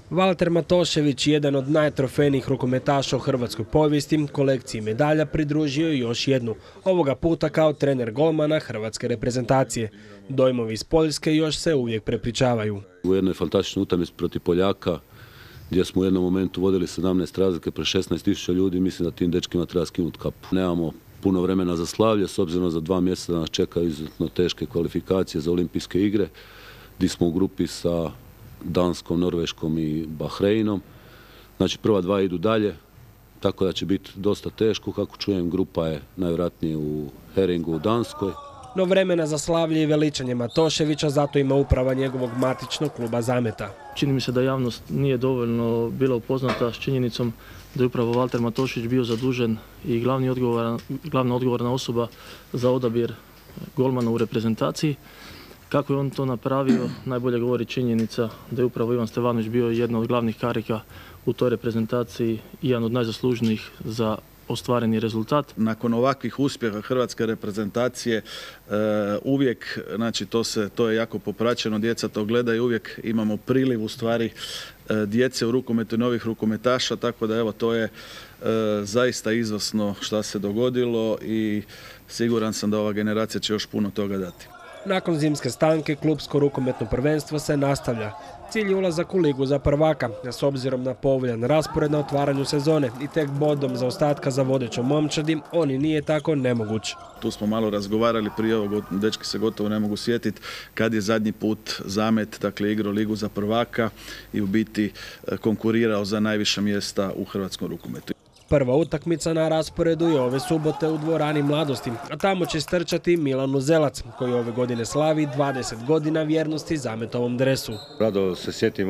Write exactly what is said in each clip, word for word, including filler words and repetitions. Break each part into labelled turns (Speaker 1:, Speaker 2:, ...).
Speaker 1: Valter Matošević, jedan od najtrofejnijih rukometaša u hrvatskoj povijesti, kolekciji medalja pridružio je još jednu, ovoga puta kao trener golmana hrvatske reprezentacije. Dojmovi iz Poljske još se uvijek prepričavaju.
Speaker 2: U jednoj fantastičnoj utakmici protiv Poljaka, gdje smo u jednom momentu vodili sedamnaest razlike pre šesnaest tisuća ljudi, mislim da tim dečkima treba skinuti kapu. Nemamo puno vremena za slavlje, s obzirom za dva mjeseca da nas čekaju izuzetno teške kvalifikacije za olimpijske igre, gdje smo u grupi sa Danskom, Norveškom i Bahreinom. Znači prva dva idu dalje, tako da će biti dosta teško. Kako čujem, grupa je najvjerojatnije u Heringu u Danskoj.
Speaker 1: No vremena za slavlje i veličanje Matoševića zato ima uprava njegovog matičnog kluba Zameta.
Speaker 3: Čini mi se da javnost nije dovoljno bila upoznata s činjenicom da je upravo Valter Matošević bio zadužen i glavni odgovoran, glavna odgovorna osoba za odabir golmana u reprezentaciji. Kako je on to napravio, najbolje govori činjenica da je upravo Ivan Stevanović bio jedna od glavnih karika u toj reprezentaciji i jedan od najzaslužnijih za ostvareni rezultat.
Speaker 4: Nakon ovakvih uspjeha hrvatske reprezentacije uh, uvijek, znači to, se, to je jako popraćeno, djeca to gledaju, uvijek imamo priliv u stvari uh, djece u rukometu i novih rukometaša, tako da evo to je uh, zaista izvrsno šta se dogodilo i siguran sam da ova generacija će još puno toga dati.
Speaker 1: Nakon zimske stanke klupsko rukometno prvenstvo se nastavlja. Cilj je ulazak u ligu za prvaka, s obzirom na povoljan raspored na otvaranju sezone i tek bodom zaostatka za vodećom momčadi, on i nije tako nemoguć.
Speaker 4: Tu smo malo razgovarali prije ovog, dečki se gotovo ne mogu sjetiti kad je zadnji put Zamet, dakle igrao ligu za prvaka i u biti konkurirao za najviša mjesta u hrvatskom rukometu.
Speaker 1: Prva utakmica na rasporedu je ove subote u dvorani Mladosti, a tamo će strčati Milan Uzelac, koji ove godine slavi dvadeset godina vjernosti Zametovom dresu.
Speaker 5: Rado se sjetim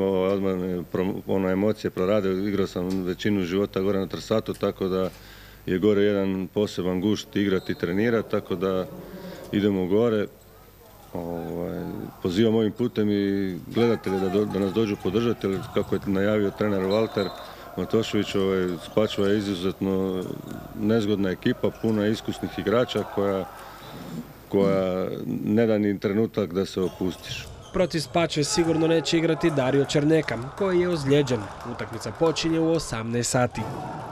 Speaker 5: ono emocije prorade, igrao sam većinu života gore na Trsatu, tako da je gore jedan poseban gušt igrati i trenirati, tako da idemo gore. Ovaj, pozivam ovim putem i gledatelje da, do, da nas dođu podržati, jer kako je najavio trener Valter Matošević, ovaj, Spačva je izuzetno nezgodna ekipa, puno iskusnih igrača koja, koja ne da ni trenutak da se opustiš.
Speaker 1: Protiv Spačve sigurno neće igrati Dario Černeka, koji je ozlijeđen. Utakmica počinje u osamnaest sati.